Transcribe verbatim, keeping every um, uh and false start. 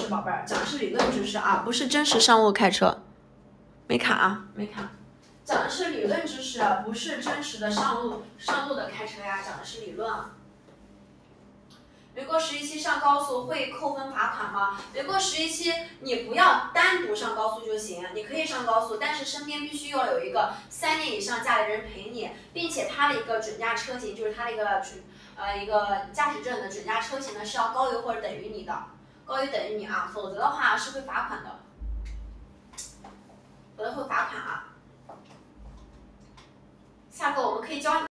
宝贝儿，讲的是理论知识啊，不是真实上路开车。没卡啊，没卡。讲的是理论知识啊，不是真实的上路上路的开车呀，讲的是理论啊。没过十一期上高速会扣分罚款吗？没过十一期你不要单独上高速就行，你可以上高速，但是身边必须要有一个三年以上驾驶人陪你，并且它的一个准驾车型就是它的一个准呃一个驾驶证的准驾车型呢是要高于或者等于你的，高于等于你啊，否则的话是会罚款的，否则会罚款啊。下课我们可以教你